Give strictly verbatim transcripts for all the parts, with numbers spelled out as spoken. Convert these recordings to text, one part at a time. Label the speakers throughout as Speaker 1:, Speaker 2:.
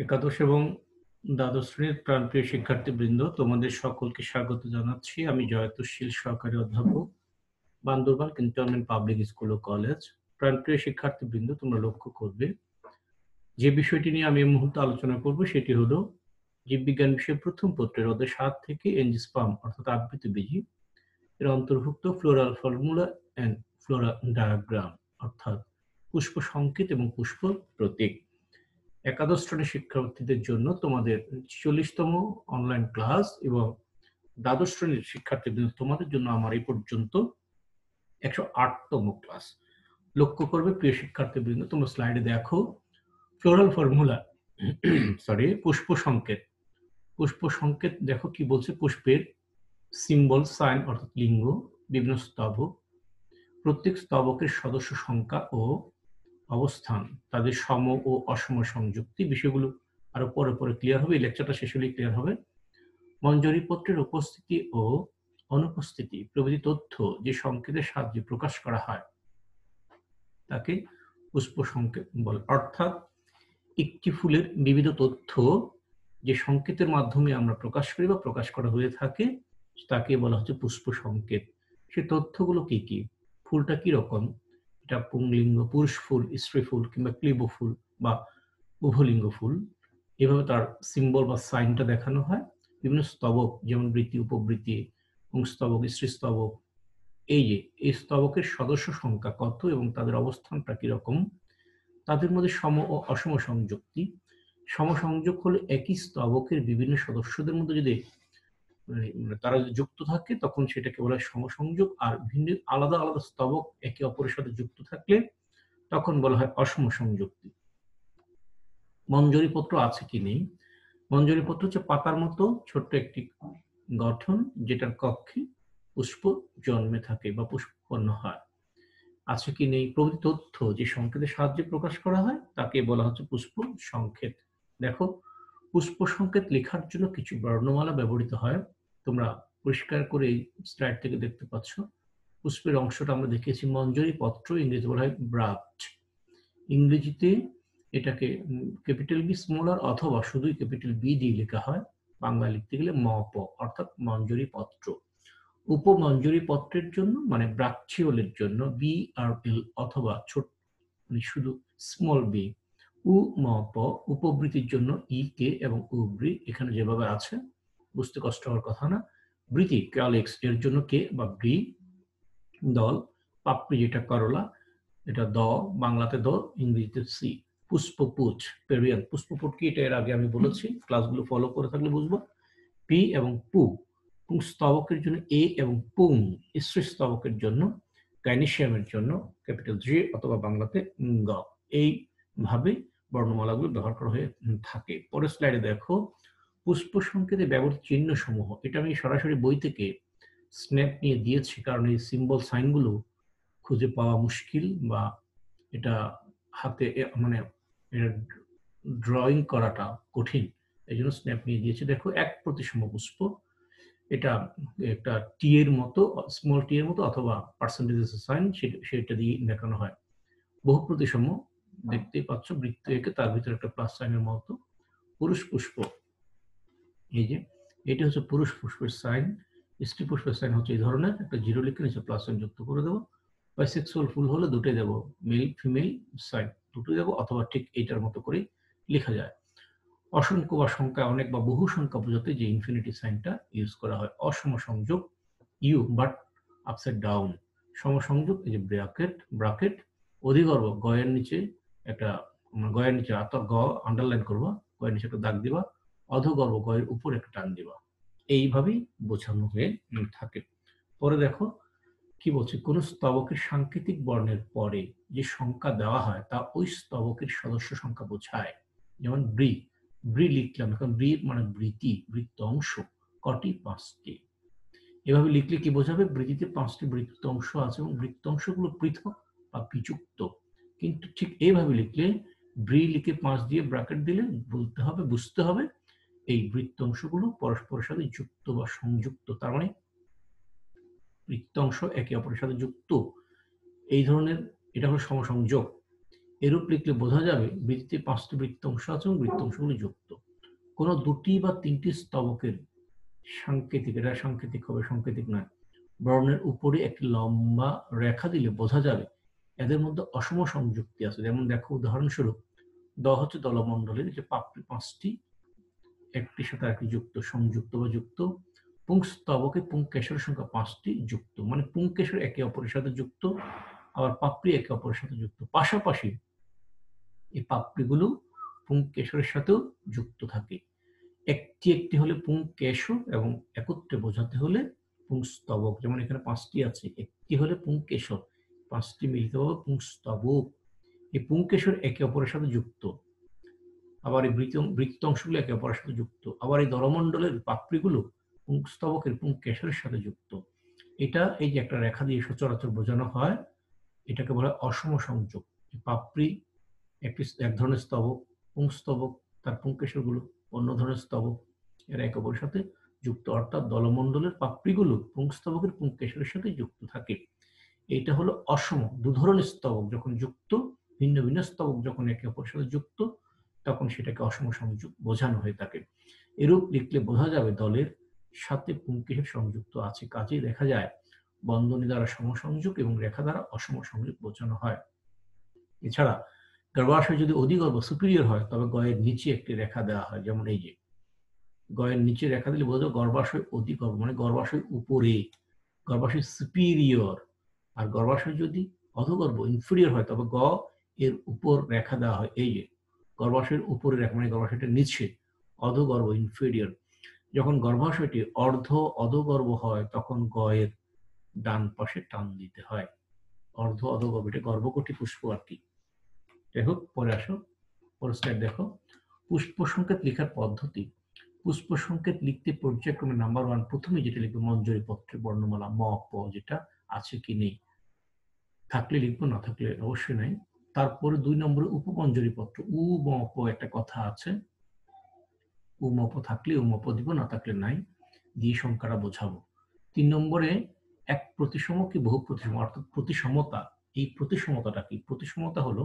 Speaker 1: একাদশ এবং দ্বাদশ শ্রেণীর প্রাণপ্রিয় শিক্ষার্থীবৃন্দ, তোমাদের সকলকে স্বাগত জানাচ্ছি। আমি জয়তুশীল সহকারী অধ্যাপক, বান্দরবান ক্যান্টনমেন্ট পাবলিক স্কুল ও কলেজ। প্রাণপ্রিয় শিক্ষার্থীবৃন্দ, তোমরা লক্ষ্য করবে যে বিষয়টি নিয়ে আমি এই মুহূর্তে আলোচনা করব সেটি হলো জীববিজ্ঞান বিষয়ের প্রথম পত্রের অধ্যায় সাত থেকে এনজিওস্পার্ম অর্থাৎ আবৃতবীজী এর অন্তর্ভুক্ত floral formula and flora diagram অর্থাৎ পুষ্প সংকেত এবং পুষ্প প্রতীক। একাদশ শ্রেণীর শিক্ষার্থীদের জন্য তোমাদের চল্লিশতম অনলাইন ক্লাস এবং দ্বাদশ শ্রেণীর শিক্ষার্থীদের তোমাদের জন্য আমার এই পর্যন্ত একশো আটতম ক্লাস। লক্ষ্য করবে প্রিয় শিক্ষার্থীবৃন্দ, তোমরা স্লাইডে দেখো ফ্লোরাল ফর্মুলা সরি পুষ্প সংকেত। পুষ্প সংকেত দেখো কি বলছে, পুষ্পের সিম্বল সাইন অর্থাৎ লিঙ্গ, বিভিন্ন স্তবক, প্রত্যেক স্তবকের সদস্য সংখ্যা ও অবস্থান, তাদের সম ও অসম সংযুক্তি, বিষয়গুলো আরো পরে পরে ক্লিয়ার হবে, এই লেকচারটা শেষ হলেই ক্লিয়ার হবে। মঞ্জরিপত্রের উপস্থিতি ও অনুপস্থিতি প্রভৃতি তথ্য যে সংকেতের সাহায্যে প্রকাশ করা হয় তাকে পুষ্প সংকেত বলে। অর্থাৎ একটি ফুলের বিবিধ তথ্য যে সংকেতের মাধ্যমে আমরা প্রকাশ করি বা প্রকাশ করা হয়ে থাকে তাকে বলা হচ্ছে পুষ্প সংকেত। সে তথ্যগুলো কি কি? ফুলটা কি রকম, এটা পুংলিঙ্গ, পুরুষ ফুল, স্ত্রী ফুল কিংবা ক্লীব ফুল বা উভলিঙ্গ ফুল, এভাবে তার সিম্বল বা সাইনটা দেখানো হয়। বিভিন্ন স্তবক যেমন বৃত্তি, উপবৃত্তি, পুংস্তবক, স্ত্রী স্তবক, এই যে এই স্তবকের সদস্য সংখ্যা কত এবং তাদের অবস্থানটা কিরকম, তাদের মধ্যে সম ও অসম সংযুক্তি। সমসংযোগ হলে একই স্তবকের বিভিন্ন সদস্যদের মধ্যে যদি তারা যুক্ত থাকে তখন সেটাকে বলা হয় সমসংযোগ, আর ভিন্ন আলাদা আলাদা স্তবক একে অপরের সাথে যুক্ত থাকলে তখন বলা হয় অসম সংযুক্তি। মঞ্জরিপত্র আছে কি নেই? মঞ্জরিপত্র হচ্ছে পাতার মতো ছোট্ট একটি গঠন যেটার কক্ষে পুষ্প জন্মে থাকে বা পুষ্প উৎপন্ন হয়। আছে কি নেই প্রভৃতি তথ্য যে সংকেতের সাহায্যে প্রকাশ করা হয় তাকে বলা হচ্ছে পুষ্প সংকেত। দেখো, পুষ্প সংকেত লেখার জন্য কিছু বর্ণমালা ব্যবহৃত হয়, তোমরা পরিষ্কার করে এই স্লাইড থেকে দেখতে পাচ্ছ। পুষ্পের অংশটা আমরা দেখিয়েছি মঞ্জরিপত্র, ইংরেজি বলা হয় ব্রাক্ট। ইংরেজিতে এটাকে ক্যাপিটাল বি স্মল আর অথবা শুধুই ক্যাপিটাল বি দিয়ে লেখা হয়, বাংলা লিখতে গেলে ম প অর্থাৎ মঞ্জরিপত্র। উপমঞ্জরিপত্রের জন্য মানে ব্রাক্সিওলের জন্য বি আর এল অথবা ছোট মানে শুধু স্মল বি। উ ম প উপবৃত্তির জন্য ই কে এবং উবৃ এখানে যেভাবে আছে, বুঝতে কষ্ট হওয়ার কথা না। বৃতি ক্যালেক্স এর জন্য কে বা ব্রি। দল পাপড়ি যেটা করলা, এটা দ, বাংলাতে দ, ইংরেজিতে সি। পুষ্পপুচ্ছ পেরিয়ান, পুষ্পপুট কি এটা এর আগে আমি বলেছি, ক্লাসগুলো ফলো করে থাকলে বুঝবো। পি এবং পু স্তবকের জন্য এ এবং পুং, স্ত্রী স্তবকের জন্য গাইনেশিয়ামের জন্য ক্যাপিটাল জি অথবা বাংলাতে গ। এইভাবে বর্ণমালাগুলো ব্যবহার করা হয়ে থাকে। পরের স্লাইডে দেখো পুষ্প সংকেতে ব্যবহৃত চিহ্ন সমূহ। এটা আমি সরাসরি বই থেকে স্ন্যাপ নিয়ে দিয়েছি কারণ এই সিম্বল সাইনগুলো খুঁজে পাওয়া মুশকিল বা এটা হাতে মানে ড্রয়িং করাটা কঠিন, এই জন্য স্ন্যাপ নিয়ে দিয়েছি। দেখো এক প্রতিসম পুষ্প, এটা একটা টি এর মতো, স্মল টি এর মতো অথবা পার্সেন্টেজ সাইন সেটা দিয়ে দেখানো হয়। বহু প্রতিসম দেখতেই পাচ্ছ, বৃত্ত এঁকে তার ভিতরে একটা প্লাস সাইনের মতো। পুরুষ পুষ্প, এই যে এটা হচ্ছে পুরুষ পুষ্পের সাইন। স্ত্রী পুষ্পের সাইন হচ্ছে এই ধরনের, একটা জিরো লিখে নিচে প্লাস সাইন যুক্ত করে দেবো। বাইসেক্সুয়াল ফুল হলে দুটোই দেবো, মেল ফিমেল সাইন দুটোই দেবো, অথবা ঠিক এইটার মতো করে লেখা যায়। অসংখ্য বা সংখ্যা অনেক বা বহু সংখ্যা বোঝাতে যে ইনফিনিটি সাইনটা ইউজ করা হয়। অসম সংযোগ ইউ বাট আপসাইড ডাউন। সমসংযোগ এই যে ব্র্যাকেট ব্র্যাকেট। অধিগর্ভ গয়ের নিচে একটা গয়ের নিচে আতর গ আন্ডারলাইন করবা, গয়ের নিচে একটা দাগ দিবা, অধগর্ভ গয়ের উপর একটা টান দিবা। এইভাবেই বোঝানো হয়ে থাকে। পরে দেখো কি বলছে, কোন স্তবকের সাংকেতিক বর্ণের পরে যে সংখ্যা দেওয়া হয় তা ওই স্তবকের সদস্য সংখ্যা বোঝায়। যেমন ব্রি, ব্রি লিখলাম, এখন ব্রি মানে বৃতি, বৃত্ত অংশ কটি? পাঁচটি। এভাবে লিখলে কি বোঝাবে? বৃতিতে পাঁচটি বৃত্ত অংশ আছে এবং বৃত্ত অংশগুলো পৃথক বা বিযুক্ত। কিন্তু ঠিক এইভাবে লিখলে ব্রি লিখে পাঁচ দিয়ে ব্র্যাকেট দিলে বলতে হবে, বুঝতে হবে এই বৃত্ত অংশগুলো পরস্পরের সাথে যুক্ত বা সংযুক্ত, তার মানে বৃত্ত অংশ একে অপরের সাথে যুক্ত। এই ধরনের এটা হলো সমসংযোগ। এরূপ লিখলে বোঝা যাবে বৃত্তে পাঁচটি বৃত্তাংশ আছে এবং বৃত্তাংশগুলি যুক্ত। কোনো দুটি বা তিনটি স্তবকের সাংকেতিক, এটা সাংকেতিক হবে, সাংকেতিক নয়, বর্ণের উপরে একটি লম্বা রেখা দিলে বোঝা যাবে এদের মধ্যে অসম সংযুক্তি আছে। যেমন দেখো, উদাহরণস্বরূপ দ হচ্ছে দলমণ্ডলের যে পাপড়ি পাঁচটি, একটির সাথে আরেকটি যুক্ত, সংযুক্ত বা যুক্ত। পুংস্তবকে পুংকেশরের সংখ্যা পাঁচটি, যুক্ত, মানে পুংকেশর একে অপরের সাথে যুক্ত, আবার পাপড়ি একে অপরের সাথে যুক্ত। পাশাপাশি এই পাপড়িগুলো পুংকেশরের সাথেও যুক্ত থাকে। একটি একটি হলে পুংকেশ এবং একত্রে বোঝাতে হলে পুংস্তবক। যেমন এখানে পাঁচটি আছে, একটি হলে পুংকেশর, পাঁচটি মিলিত হবে পুংস্তবক। এই পুংকেশর একে অপরের সাথে যুক্ত, আবার এই বৃত্তাংশগুলো একে অপরের সাথে যুক্ত, আবার এই দলমণ্ডলের পাপড়িগুলো পুংস্তবকের পুংকেশরের সাথে যুক্ত। এটা এই যে একটা রেখা দিয়ে সচরাচর বোঝানো হয়, এটাকে বলা হয় অসম সংযোগ। পাপড়ি একটি এক ধরনের স্তবক, পুংস্তবক তার পুংকেশরগুলো অন্য ধরনের স্তবক, এরা একে অপরের সাথে যুক্ত, অর্থাৎ দলমণ্ডলের পাপড়িগুলো পুংস্তবকের পুংকেশরের সাথে যুক্ত থাকে। এটা হলো অসম। দু ধরনের স্তবক যখন যুক্ত, ভিন্ন ভিন্ন স্তবক যখন একে অপরের সাথে যুক্ত, তখন সেটাকে অসম সংযোগ বোঝানো হয়ে থাকে। এরূপ লিখলে বোঝা যাবে দলের সাথে পুংকেশর সংযুক্ত আছে। কাজেই দেখা যায় বন্ধনী দ্বারা সমসংযোগ এবং রেখা দ্বারা অসম সংযোগ বোঝানো হয়। এছাড়া গর্ভাশয় যদি অধিগর্ভ সুপিরিয়র হয়, তবে গয়ের নিচে একটি রেখা দেওয়া হয়। যেমন এই যে গয়ের নিচে রেখা দিলে বোঝা যায় গর্ভাশয় অধিগর্ভ, মানে গর্ভাশয় উপরে, গর্ভাশয় সুপিরিয়র। আর গর্ভাশয় যদি অধগর্ভ ইনফিরিয়র হয়, তবে গ এর উপর রেখা দেওয়া হয়। এই যে গর্ভাশয়ের উপরে রেখা, মানে গর্ভাশয়টা নিচে, অধগর্ভ ইনফিরিয়র। যখন গর্ভাশয়টি অর্ধ অধগর্ভ হয়, তখন গ এর ডান পাশে টান দিতে হয়। অর্ধ অধগর্ভ, এটা গর্ভকটি পুষ্প আর কি। যাই হোক, পরে আসো, পরের স্লাইড দেখো। পুষ্প সংকেত লেখার পদ্ধতি। পুষ্প সংকেত লিখতে পর্যায়ক্রমে নাম্বার ওয়ান, প্রথমে যেটা লিখবো মঞ্জরি পত্রের বর্ণমালা ম প, যেটা আছে কি নেই, থাকলে লিখবো, না থাকলে অবশ্যই নাই। তারপরে দুই নম্বরে উপমঞ্জরি পত্র, উ ম প একটা কথা আছে, উ ম প থাকলে উ ম প দিব, না থাকলে নাই, দিয়ে সংখ্যাটা বোঝাবো। তিন নম্বরে এক প্রতিসম কি বহু প্রতিসম, অর্থাৎ প্রতিসমতা। এই প্রতিসমতাটা কি? প্রতিসমতা হলো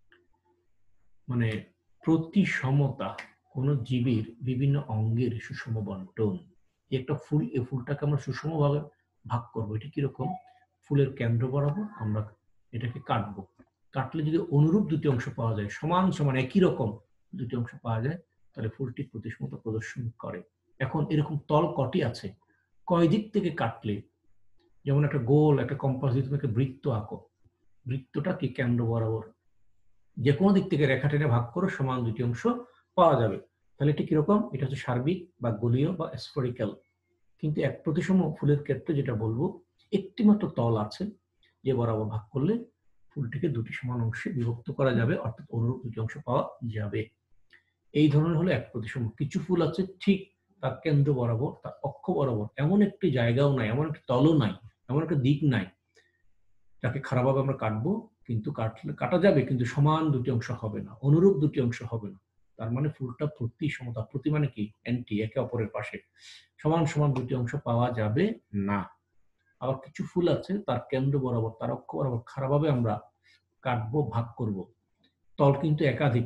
Speaker 1: মানে প্রতিসমতা কোন জীবের বিভিন্ন অঙ্গের সুষম বন্টন। একটা ফুল, এই ফুলটাকে আমরা সুষম ভাবে ভাগ করবো। এটা কিরকম? ফুলের কেন্দ্র বরাবর আমরা এটাকে কাটবো, কাটলে যদি অনুরূপ দুটি অংশ পাওয়া যায়, সমান সমান একই রকম দুটি অংশ পাওয়া যায়, তাহলে ফুলটি প্রতিসমতা প্রদর্শন করে। এখন এরকম তল কটি আছে, কয় দিক থেকে কাটলে, যেমন একটা গোল একটা কম্পাস দিয়ে তুমি একটা বৃত্ত আঁকো, বৃত্তটা কি কেন্দ্র বরাবর যে কোনো দিক থেকে রেখা টেনে ভাগ করো, সমান দুটি অংশ পাওয়া যাবে। তাহলে এটা কিরকম? এটা হচ্ছে সার্বিক বা গোলীয় বা স্ফেরিক্যাল। কিন্তু এক প্রতিসম ফুলের ক্ষেত্রে যেটা বলবো, একটি মাত্র তল আছে যে বরাবর ভাগ করলে ফুলটিকে দুটি সমান অংশে বিভক্ত করা যাবে, অর্থাৎ অনুরূপ দুটি অংশ পাওয়া যাবে। এই ধরনের হলো এক প্রতিসম। কিছু ফুল আছে ঠিক তার কেন্দ্র বরাবর, তার অক্ষ বরাবর এমন একটি জায়গাও নাই, এমন একটি তলও নাই, এমন একটা দিক নাই, যাকে খারাপভাবে আমরা কাটবো, কিন্তু কাটলে কাটা যাবে, কিন্তু সমান দুটি অংশ হবে না, অনুরূপ দুটি অংশ হবে না। তার মানে ফুলটা প্রতি সমতা, প্রতি মানে কি অ্যান্টি, একে অপরের পাশে সমান সমান দুটি অংশ পাওয়া যাবে না। আবার কিছু ফুল আছে তার কেন্দ্র বরাবর, তার অক্ষ বরাবর খারাপভাবে আমরা কাটবো, ভাগ করব, তল কিন্তু একাধিক,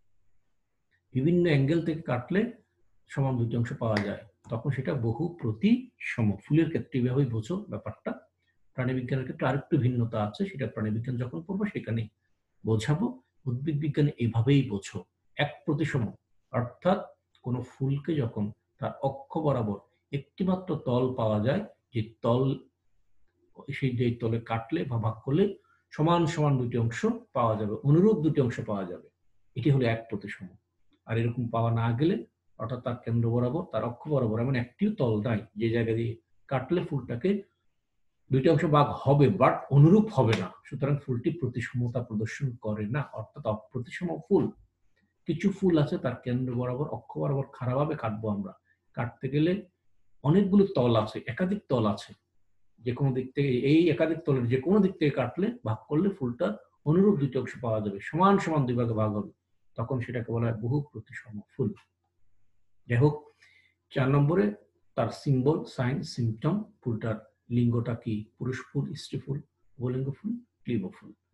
Speaker 1: বিভিন্ন অ্যাঙ্গেল থেকে কাটলে সমান দুটি অংশ পাওয়া যায়, তখন সেটা বহু প্রতিসম। ফুলের ক্ষেত্রে এভাবেই বোঝো ব্যাপারটা। প্রাণীবিজ্ঞানের ক্ষেত্রে আরেকটু ভিন্নতা আছে, সেটা প্রাণীবিজ্ঞান যখন পড়বো সেখানে বোঝাবো। উদ্ভিদ বিজ্ঞানে এভাবেই বোঝো, এক প্রতিসম, অর্থাৎ কোন ফুলকে যখন তার অক্ষ বরাবর একটি মাত্র তল পাওয়া যায়, যে তল, সেই যে তলে কাটলে বা ভাগ করলে সমান সমান দুটি অংশ পাওয়া যাবে, অনুরূপ দুটি অংশ পাওয়া যাবে, এটি হলো এক প্রতিসম। আর এরকম পাওয়া না গেলে, অর্থাৎ তার কেন্দ্র বরাবর, তার অক্ষ বরাবর এমন একটিও তল নাই যে জায়গা দিয়ে কাটলে ফুলটাকে দুইটি অংশ ভাগ হবে, বাট অনুরূপ হবে না, সুতরাং ফুলটি প্রতিসমতা প্রদর্শন করে না, অর্থাৎ অপ্রতিসম ফুল। কিছু ফুল আছে তার কেন্দ্র বরাবর, অক্ষ বরাবর খারাপভাবে কাটবো আমরা, কাটতে গেলে অনেকগুলো তল আছে, একাধিক তল আছে, যে কোনো দিক থেকে, এই একাধিক তলের যে কোনো দিক থেকে কাটলে, ভাগ করলে ফুলটা অনুরূপ দুটি অংশ পাওয়া যাবে, সমান সমান দুই ভাগে ভাগ হবে, তখন সেটাকে বলা হয় বহু প্রতিসম ফুল। যাই হোক, চার নম্বরে তার সিম্বল, সাইন, সিমটম, ফুলটার লিঙ্গটা কি, পুরুষ ফুল, স্ত্রী ফুল, উভলিঙ্গ ফুল, ক্লীব ফুল।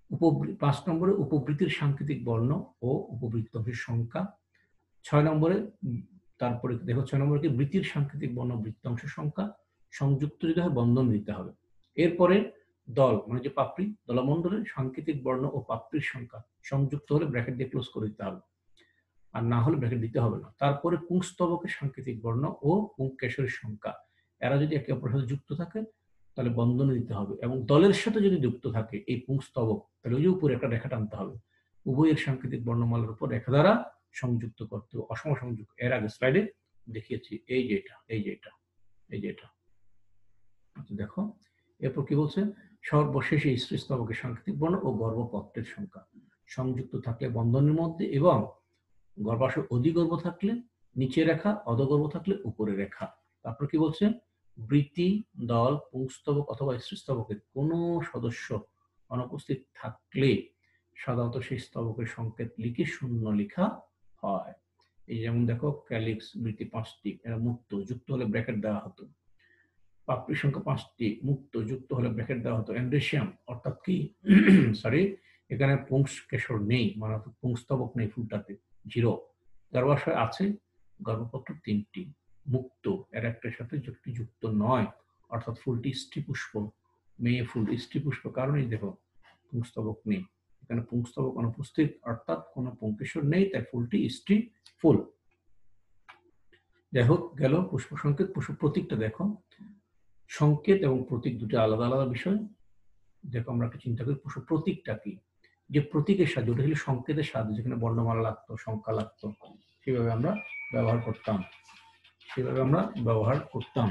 Speaker 1: পাঁচ নম্বরে উপবৃত্তির সাংকেতিক বর্ণ ও উপবৃত্তাংশের সংখ্যা। ছয় নম্বরে তারপরে দেখো ছয় নম্বরে কি বৃত্তির সাংকেতিক বর্ণ বৃত্তাংশের সংখ্যা, সংযুক্ত যদি হয় বন্ধন দিতে হবে। এরপরে দল মানে যে পাপড়ি, দলমণ্ডলের সাংকেতিক বর্ণ ও পাপড়ির সংখ্যা, সংযুক্ত হলে ব্র্যাকেট দিয়ে ক্লোজ করে দিতে হবে, আর না হলে ব্র্যাকেট দিতে হবে না। তারপরে পুংস্তবকের সাংকেতিক বর্ণ ও পুংকেশরের সংখ্যা, এরা যদি একে অপরের সাথে যুক্ত থাকে তাহলে বন্ধনে দিতে হবে, এবং দলের সাথে যদি যুক্ত থাকে এই পুংস্তবক তাহলে ওই যে উপরে একটা রেখা টানতে হবে, উভয়ের সাংকেতিক বর্ণমালার উপর রেখা দ্বারা সংযুক্ত করতে হবে, অসম সংযুক্ত। এর আগে স্লাইডে দেখিয়েছি, এই যে এটা এই যে এটা এই যে এটা দেখো। এরপর কি বলছে, সর্বশেষে স্ত্রী স্তবকের সাংকেতিক বর্ণ ও গর্ভপত্রের সংখ্যা, সংযুক্ত থাকলে বন্ধনের মধ্যে, এবং গর্ভাশয় অধিগর্ভ থাকলে নিচে রেখা, অধগর্ভ থাকলে উপরে রেখা। তারপর কি বলছে, বৃত্তি, দল, পুংস্তবক অথবা স্ত্রীস্তবকের কোন সদস্য অনুপস্থিত থাকলে সাধারণত সেই স্তবকের সংকেত লিখে শূন্য লেখা হয়। এই যেমন দেখো ক্যালিক্স বৃত্তি পাঁচটি, এরা মুক্ত, যুক্ত হলে ব্র্যাকেট দেওয়া হতো। পাপড়ির সংখ্যা পাঁচটি, মুক্ত, যুক্ত হলে ব্র্যাকেট দেওয়া হতো। এন্ড্রেসিয়াম অর্থাৎ কি সরি এখানে পুংকেশর নেই, মানে পুংস্তবক নেই, ফুলটাতে জিরো। গর্ভাশয় আছে, গর্ভপত্র তিনটি, মুক্ত, এর একটার সাথে যুক্তি যুক্ত নয়, অর্থাৎ ফুলটি স্ত্রীপুষ্প, মেয়ে ফুল স্ত্রীপুষ্প, কারণেই দেখো পুংস্তবক নেই, এখানে পুংস্তবক অনুপস্থিত, অর্থাৎ কোনো পুংকেশর নেই, তাই ফুলটি স্ত্রী ফুল। যাই হোক গেল পুষ্প সংকেত। পুষ্প প্রতীকটা দেখো, সংকেত এবং প্রতীক দুটো আলাদা আলাদা বিষয়। দেখো আমরা একটা চিন্তা করি পুষ্প প্রতীকটা কি, যে প্রতীকের সাহায্যে, ওটা ছিল সংকেতের সাহায্যে, যেখানে বর্ণমালা লাগতো, সংখ্যা লাগতো, সেভাবে আমরা ব্যবহার করতাম সেভাবে আমরা ব্যবহার করতাম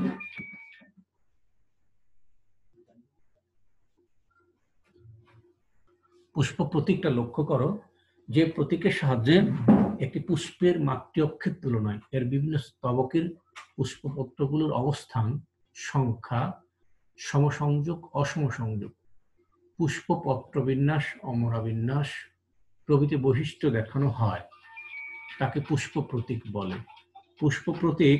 Speaker 1: পুষ্প প্রতীকটা লক্ষ্য করো, যে প্রতীকের সাহায্যে একটি পুষ্পের মাতৃ অক্ষের তুলনায় এর বিভিন্ন স্তবকের পুষ্পপত্রগুলোর অবস্থান, সংখ্যা, সমসংযোগ, অসমসংযোগ, পুষ্পপত্র বিন্যাস, অমরা বিন্যাস প্রভৃতি বৈশিষ্ট্য দেখানো হয়, তাকে পুষ্প প্রতীক বলে। পুষ্প প্রতীক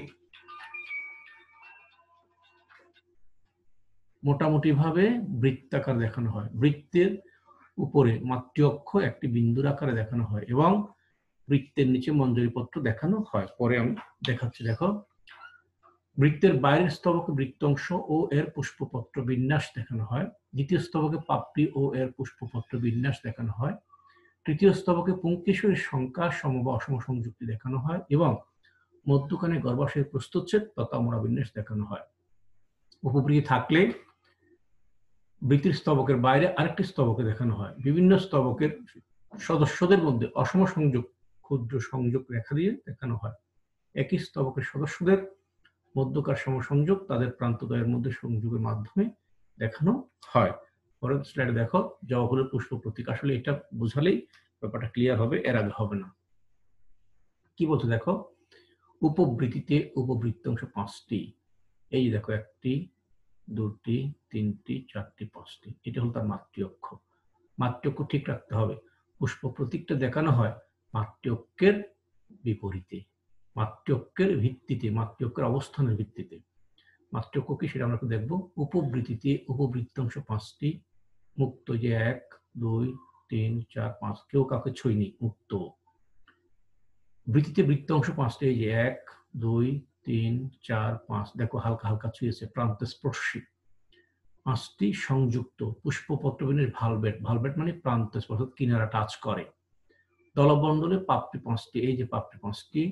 Speaker 1: মোটামুটি ভাবে বৃত্তাকার দেখানো হয়, বৃত্তের উপরে মাতৃ অক্ষ একটি বিন্দুর আকারে দেখানো হয়, এবং বৃত্তের নিচে মঞ্জরিপত্র দেখানো হয়। পরে আমি দেখাচ্ছি। দেখো, বৃত্তের বাইরের স্তবকে বৃত্তাংশ ও এর পুষ্পপত্র বিন্যাস দেখানো হয়, দ্বিতীয় স্তবকে পাপড়ি ও এর পুষ্পপত্র বিন্যাস দেখানো হয়, তৃতীয় স্তবকে পুংকেশরের সংখ্যা, সম বা অসম সংযুক্তি দেখানো হয়, এবং মধ্যখানে গর্ভাশয়ের প্রস্তুচ্ছেদ তথা অমরা বিন্যাস দেখানো হয়। উপবৃত্তি থাকলে বৃত্তির স্তবকের বাইরে আরেকটি স্তবকে দেখানো হয়, বিভিন্ন স্তবকের সদস্যদের মধ্যে অসম সংযোগ, ক্ষুদ্র সংযোগ রেখা দিয়ে দেখানো হয়, একই স্তবকের সদস্যদের মধ্যকার সমসংযোগ তাদের প্রান্তদ্বয়ের মধ্যে সংযোগের মাধ্যমে দেখানো হয়। পরের স্লাইডে দেখো, জবা ফুলের পুষ্প প্রতীক। আসলে এটা বোঝালেই ব্যাপারটা ক্লিয়ার হবে, এর আগে হবে না। কি বলছে দেখো, উপবৃত্তিতে উপবৃত্তাংশ পাঁচটি, এই দেখো একটি, দুটি, তিনটি, চারটি, পাঁচটি, এটা হলো তার মাতৃ অক্ষ। মাতৃ অক্ষ ঠিক রাখতে হবে। পুষ্প প্রতীকটা দেখানো হয় মাতৃ অক্ষের বিপরীতে, মাতৃ অক্ষের ভিত্তিতে, মাতৃ অক্ষের অবস্থানের ভিত্তিতে। মাতৃ অক্ষ কি সেটা আমরা দেখবো। উপবৃত্তিতে উপবৃত্তাংশ পাঁচটি, মুক্ত, যে এক, দুই, তিন, চার, পাঁচ, কেউ কাউকে ছুঁয়নি, মুক্ত। বৃত্তিতে বৃত্তাংশ পাঁচটি, এই যে এক, দুই, তিন, চার, পাঁচ, দেখো হালকা হালকা ছুঁয়েছে, প্রান্ত স্পর্শী। পাঁচটি সংযুক্ত, পুষ্পপত্র বিন্যাস ভালভেট, ভালভেট মানে প্রান্ত স্পর্শ, কিনারা টাচ করে। দলবন্ধনে পাপড়ি পাঁচটি, এই যে পাপড়ি পাঁচটি,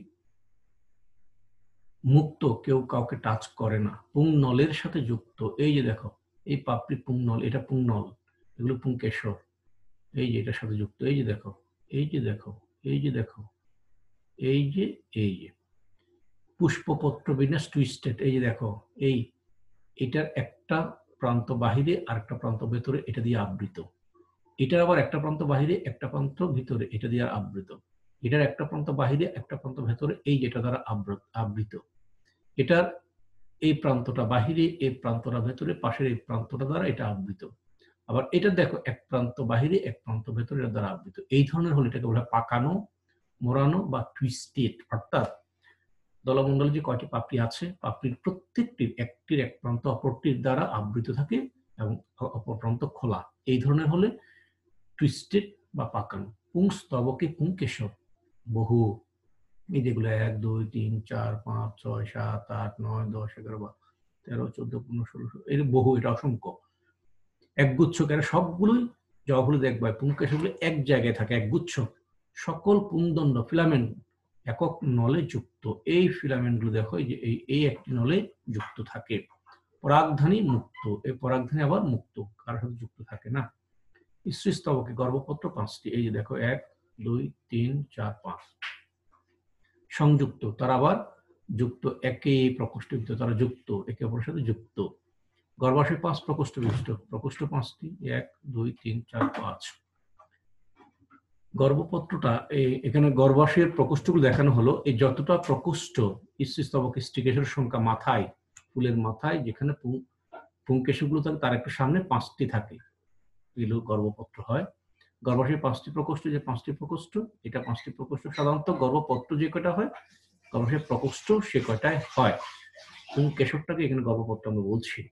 Speaker 1: মুক্ত, কেউ কাউকে টাচ করে না, পুংনলের সাথে যুক্ত, এই যে দেখো এই পাপড়ি পুংনল, এটা পুংনল, এগুলো পুংকেশর, এই যে এটার সাথে যুক্ত, এই যে দেখো এই যে দেখো এই যে দেখো এই যে এই যে পুষ্পপত্র বিন্যাস টুইস্টেড, এই যে দেখো এই এটার একটা প্রান্ত বাহিরে আর একটা প্রান্ত ভেতরে, এটা দিয়ে আবৃত, এটার আবার একটা প্রান্ত বাহিরে একটা প্রান্ত ভিতরে, এটা দিয়ে আবৃত, এটার একটা প্রান্ত বাহিরে একটা প্রান্ত ভেতরে, এই যেটা দ্বারা আবৃত, এটার এই প্রান্তটা বাহিরে, এই প্রান্তটা ভেতরে, পাশের এই প্রান্তটা দ্বারা এটা আবৃত, আবার এটা দেখো এক প্রান্ত বাহিরে এক প্রান্ত ভেতরে, এটা দ্বারা আবৃত। এই ধরনের হলে এটাকে বলা পাকানো, মোড়ানো বা টুইস্টেড। অর্থাৎ দলমণ্ডলে যে কয়টি পাপড়ি আছে, পাপড়ির প্রত্যেকটির একটির এক প্রান্ত অপরটির দ্বারা আবৃত থাকে এবং অপর প্রান্ত খোলা। এই ধরনের হলে টুইস্টেড বা পাকানো। পুংস্তবকে পুংকেশর বহু, এই যেগুলো এক দুই তিন চার পাঁচ ছয় সাত আট নয় দশ এগারো বারো তেরো চোদ্দ পনেরো ষোলো এর বহু, এটা অসংখ্য। একগুচ্ছ কেন, সবগুলোই জবাগুলো দেখবা পুংকেশরগুলো এক জায়গায় থাকে, একগুচ্ছ। সকল পুংদণ্ড ফিলামেন্ট একক নলে যুক্ত। এই ফিলামেন্টগুলো দেখো এই যে এই একটি নলে যুক্ত থাকে। পরাগধানী মুক্ত, এই পরাগধানী আবার মুক্ত, কারোর সাথে যুক্ত থাকে না। স্ত্রীস্তবকে গর্ভপত্র পাঁচটি, এই যে দেখো এক দুই তিন চার পাঁচ। সংযুক্ত, তারা আবার যুক্ত, একে প্রকোষ্ঠ তারা যুক্ত, একে অপরের সাথে যুক্ত। গর্ভাশয় পাঁচ প্রকোষ্ঠ বিশিষ্ট, প্রকোষ্ঠ পাঁচটি, এক দুই তিন চার পাঁচ। গর্ভপত্রটা এখানে গর্ভাশয়ের প্রকোষ্ঠগুলো দেখানো হলো। এই যতটা প্রকোষ্ঠ স্ত্রীস্তবক স্টিকেশর সংখ্যা মাথায়, ফুলের মাথায় যেখানে পুংকেশগুলো থাকে তার একটু সামনে পাঁচটি থাকে, এগুলো গর্ভপত্র হয়। গর্ভাশয়ে পাঁচটি প্রকোষ্ঠ, যে পাঁচটি প্রকোষ্ঠ, এটা পাঁচটি প্রকোষ্ঠ। সাধারণত গর্ভপত্র যে কয়টা হয়, গর্ভাশয় প্রকোষ্ঠ সে কয়টায় হয়। পুংকেশরটাকে এখানে গর্ভপত্র আমরা বলছি।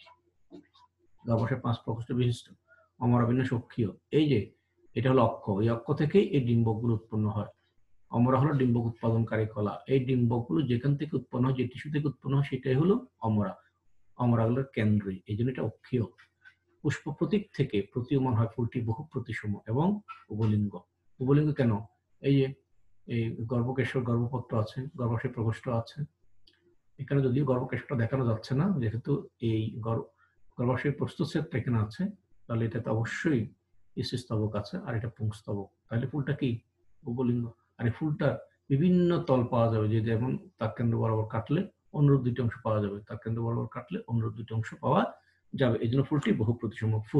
Speaker 1: গর্ভাশয় পাঁচ প্রকোষ্ঠ বিশিষ্ট, অমরাবিন্যাস অক্ষীয়। এই যে এটা হলো অক্ষ, এই অক্ষ থেকেই এই ডিম্বকগুলো উৎপন্ন হয়। অমরা হলো ডিম্বক উৎপাদনকারী কলা। এই ডিম্বকগুলো যেখান থেকে উৎপন্ন হয়, যে টিস্যু থেকে উৎপন্ন হয়, সেটাই হলো অমরা। অমরাগুলোর কেন্দ্রে, এই জন্য এটা অক্ষীয়। পুষ্প প্রতীক থেকে প্রতীয়মান হয় ফুলটি বহু প্রতিসম এবং উভলিঙ্গ। উভলিঙ্গ কেন? এই যে এই গর্ভকেশর, গর্ভপত্র আছে, গর্ভাশয় প্রকোষ্ঠ আছে। এখানে যদিও গর্ভকেশরটা দেখানো যাচ্ছে না, যেহেতু এই গর্ভাশয় প্রস্তুতক্ষেত্র এখানে আছে, তাহলে এটাতে অবশ্যই স্ত্রীস্তবক আছে, আর এটা পুংস্তবক। তাহলে ফুলটা কি? উভলিঙ্গ। আর এই ফুলটার বিভিন্ন তল পাওয়া যাবে, যে যেমন তার কেন্দ্র বরাবর কাটলে অনুরূপ দুইটি অংশ পাওয়া যাবে, তার কেন্দ্র বরাবর কাটলে অনুরূপ দুইটি অংশ পাওয়া যাবে। এই জন্য ফুলটি বহু প্রতিসম ফুল।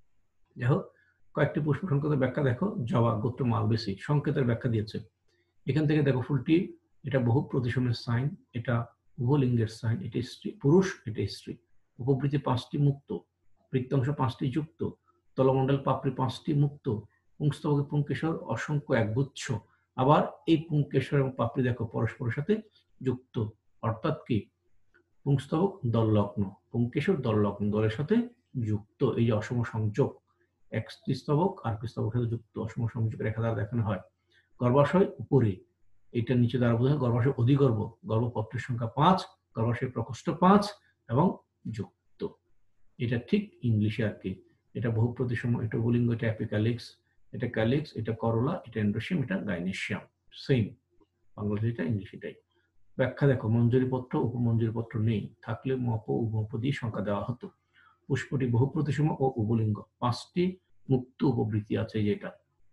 Speaker 1: যাই হোক, কয়েকটি পুষ্প সংকেতের ব্যাখ্যা দেখো। জবা গোত্র মালবেসি, সংকেতের ব্যাখ্যা দিয়েছে এখান থেকে। দেখো ফুলটি, এটা বহু প্রতিসমের সাইন, এটা উভলিঙ্গের সাইন, এটা স্ত্রী, পুরুষ, এটা স্ত্রী। উপবৃত্তি পাঁচটি মুক্ত, বৃত্তাংশ পাঁচটি যুক্ত, তলমণ্ডল পাপড়ি পাঁচটি মুক্ত, পুংস্তবকে পুংকেশর অসংখ্য একগুচ্ছ। আবার এই পুংকেশর এবং পাপড়ি দেখো পরস্পরের সাথে যুক্ত, অর্থাৎ কি পুংস্তবক দললগ্ন, পুংকেশর দললগ্ন, দলের সাথে যুক্ত। এই যে অসম সংযোগ, এক স্তবক আর স্তবকের সাথে যুক্ত, অসম সংযোগের রেখা দ্বারা দেখানো হয়। গর্ভাশয় উপরে, এটা নিচে দ্বারা বোঝায় গর্ভাশয় অধিগর্ভ। গর্ভপত্রের সংখ্যা পাঁচ, গর্ভাশয় প্রকোষ্ঠ পাঁচ এবং যুক্ত। এটা ঠিক ইংলিশে আর কি। এটা বহু প্রতিসম, এটা উভলিঙ্গ, এটা অ্যাপিক্যালিক্স, এটা ক্যালিক্স, এটা করোলা, এটা এন্ডোসিয়াম, এটা গাইনেসিয়াম। সেম বাংলাদেশে এটা, ইংলিশ এটাই। ব্যাখ্যা দেখো, মঞ্জুরিপত্র, উপমঞ্জুরিপত্র নেই, থাকলে মপ উপমপ দিয়ে সংখ্যা দেওয়া হতো। পুষ্পটি বহু প্রতিসম ও উভলিঙ্গ, পাঁচটি মুক্ত উপবৃত্তি আছে, যেটা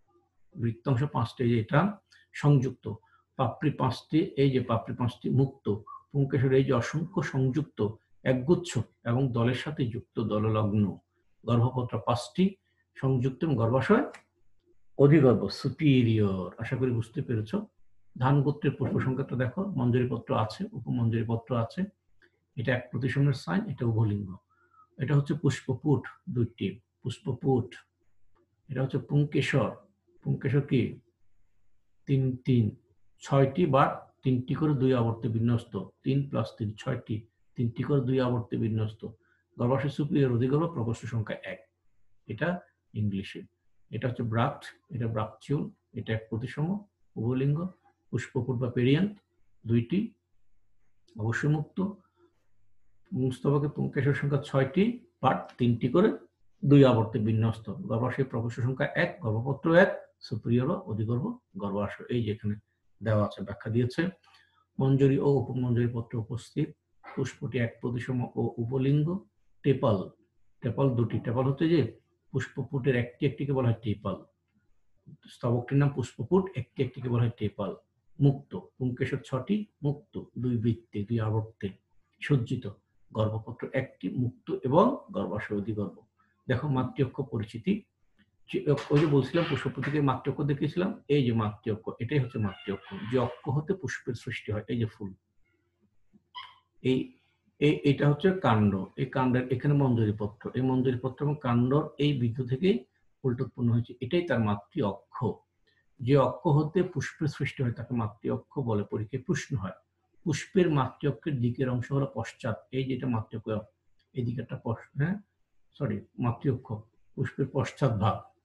Speaker 1: বৃত্তাংশ পাঁচটি, যেটা সংযুক্ত, পাপড়ি পাঁচটি, এই যে পাপড়ি পাঁচটি মুক্ত, পুংকেশর এই যে অসংখ্য সংযুক্ত একগুচ্ছ এবং দলের সাথে যুক্ত দললগ্ন। গর্ভপত্র পাঁচটি সংযুক্ত এবং গর্ভাশয় অধিগর্ভ সুপিরিয়র। আশা করি বুঝতে পেরেছ। ধান গোত্রের পুষ্প সংখ্যাটা দেখো, মঞ্জুরিপত্র আছে, উপমঞ্জুরিপত্র আছে, এটা এক প্রতিসমের সাইন, এটা উভলিঙ্গ। এটা হচ্ছে পুষ্পপুট, দুইটি পুষ্পপুট। এটা হচ্ছে পুংকেশর, পুংকেশর কি তিন তিন ছয়টি বা তিনটি করে দুই আবর্তে বিন্যস্ত, তিন প্লাস তিন ছয়টি, তিনটি করে দুই আবর্তে বিন্যস্ত। গর্ভাশয় সুপিরিয়র, অধিগর্ভ, প্রকোষ্ঠ সংখ্যা এক, এটা ইংলিশে। এটা হচ্ছে ব্রাক্ট, এটা ব্রাকচিউল, এটা এক প্রতিসম উভলিঙ্গ। পুষ্পপুট বা পেরিয়ান্ট দুইটি, অবশ্যই মুক্ত। পুংস্তবকে পুংকেশর সংখ্যা ছয়টি, বাট তিনটি করে দুই আবর্তে বিন্যস্ত। গর্ভাশয় প্রকোষ্ঠ সংখ্যা এক, গর্ভপত্র এক, সুপিরিয়র অধিগর্ভ গর্ভাশয়। এই যেখানে দেওয়া আছে, ব্যাখ্যা দিয়েছে। মঞ্জুরি ও উপমঞ্জুরি পত্র উপস্থিত। পুষ্পটি এক প্রতিসম ও উপলিঙ্গ। টেপাল, টেপাল দুটি, টেপাল হচ্ছে যে পুষ্পপুটের একটি একটিকে বলা হয় টেপাল। স্তবকটির নাম পুষ্পপুট, একটি একটিকে বলা হয় টেপাল। মুক্ত, পুংকেশর ছটি মুক্ত, দুই বৃত্তে দুই আবর্তে সজ্জিত। গর্ভপত্র একটি মুক্ত এবং গর্ভাশয় অধিগর্ভ। দেখো মাতৃঅক্ষ পরিচিতি, ওই যে বলছিলাম পুষ্পপুটিকে মাতৃঅক্ষ দেখিয়েছিলাম, এই যে মাতৃঅক্ষ, এটাই হচ্ছে মাতৃঅক্ষ, যে অক্ষ হতে পুষ্পের সৃষ্টি হয়। এই যে ফুল, এই এটা হচ্ছে কাণ্ড, এই কাণ্ডের এখানে মঞ্জুরিপত্র, এই মঞ্জুরিপত্র এবং কাণ্ডর এই বিন্দু থেকে ফুলটা উৎপন্ন হয়েছে, এটাই তার মাতৃ অক্ষ। যে অক্ষ হতে পুষ্পের সৃষ্টি হয় তাকে মাতৃ অক্ষ বলে। পরীক্ষায় প্রশ্ন হয়। পুষ্পের মাতৃ অক্ষের দিকের অংশ হলো পশ্চাৎ, এই যেটা মাতৃ অক্ষ, এই দিকে একটা হ্যাঁ সরি মাতৃ অক্ষ, পুষ্পের পশ্চাৎ ভাগ,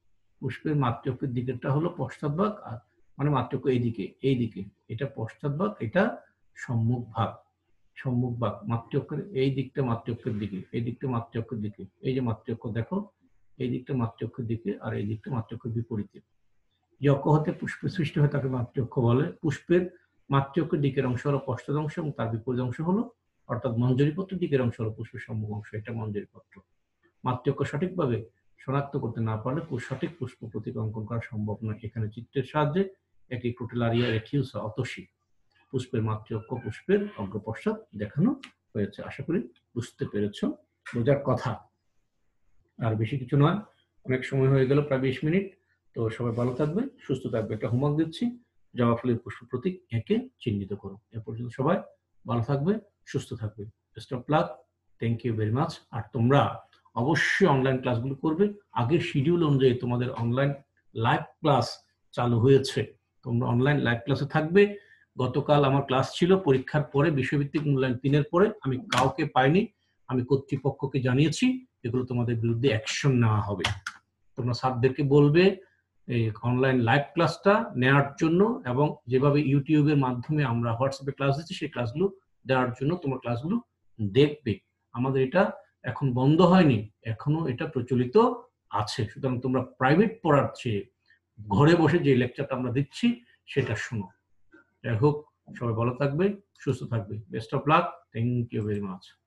Speaker 1: পুষ্পের মাতৃক্ষের দিকেরটা হলো পশ্চাৎভাগ, আর মানে মাতৃক্ষ এইদিকে এইদিকে, এটা পশ্চাৎভাগ, এটা সম্মুখ ভাগ। সম্মুখ ভাগ মাতৃক্ষের এই দিকটা মাতৃক্ষের দিকে, এই দিকটা মাতৃক্ষের দিকে, এই যে মাতৃক্ষ দেখো, এই দিকটা মাতৃক্ষের দিকে আর এই দিকটা মাতৃক্ষের বিপরীতে। যে অক্ষ হতে পুষ্পের সৃষ্টি হয় তাকে মাতৃক্ষ বলে। পুষ্পের মাতৃক্ষের দিকের অংশ হলো পশ্চাৎ অংশ এবং তার বিপরীত অংশ হলো, অর্থাৎ মঞ্জরিপত্রের দিকের অংশ হলো পুষ্পের সম্মুখ অংশ, এটা মঞ্জরিপত্র। মাতৃক্ষ সঠিকভাবে শনাক্ত করতে না পারলে সঠিক পুষ্প প্রতীক অঙ্কন করা সম্ভব নয়। এখানে চিত্রের সাহায্যে একটি ক্রোটেলারিয়া রেটিউসা অতসী পুষ্পের মাতৃক্ষ, পুষ্পের অগ্রপশ্চাৎ দেখানো হয়েছে। আশা করি বুঝতে পেরেছ, বোঝার কথা। আর বেশি কিছু নয়, অনেক সময় হয়ে গেল, প্রায় বিশ মিনিট। তো সবাই ভালো থাকবে, সুস্থ থাকবে। একটা হোমওয়ার্ক দিচ্ছি, জবা ফুলের পুষ্প প্রতীক এঁকে চিহ্নিত করো। এ পর্যন্ত সবাই ভালো থাকবে, সুস্থ থাকবে। Best of luck, thank you very much. আর তোমরা অবশ্যই অনলাইন ক্লাসগুলো করবে। আগের শিডিউল অনুযায়ী তোমাদের অনলাইন লাইভ ক্লাস চালু হয়েছে, তোমরা অনলাইন লাইভ ক্লাসে থাকবে। গতকাল আমার ক্লাস ছিল পরীক্ষার পরে, বিষয়ভিত্তিক মূল্যায়ন তিনের পরে। আমি কাউকে পাইনি, আমি কর্তৃপক্ষকে জানিয়েছি এগুলো তোমাদের বিরুদ্ধে অ্যাকশন নেওয়া হবে। তোমরা স্যারদেরকে বলবে এই অনলাইন লাইভ ক্লাসটা নেওয়ার জন্য, এবং যেভাবে ইউটিউবের মাধ্যমে আমরা হোয়াটসঅ্যাপে ক্লাস দিচ্ছি সেই ক্লাসগুলো দেওয়ার জন্য তোমরা ক্লাসগুলো দেখবে। আমাদের এটা এখন বন্ধ হয়নি, এখনো এটা প্রচলিত আছে। সুতরাং তোমরা প্রাইভেট পড়ার চেয়ে ঘরে বসে যে লেকচারটা আমরা দিচ্ছি সেটা শোনো। যাই হোক, সবাই ভালো থাকবে, সুস্থ থাকবে। Best of luck, thank you very much.